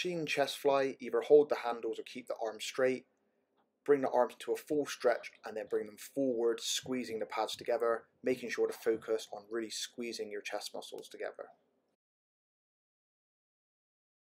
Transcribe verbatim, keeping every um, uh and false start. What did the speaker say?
machine chest fly, either hold the handles or keep the arms straight. Bring the arms to a full stretch and then bring them forward, squeezing the pads together, making sure to focus on really squeezing your chest muscles together.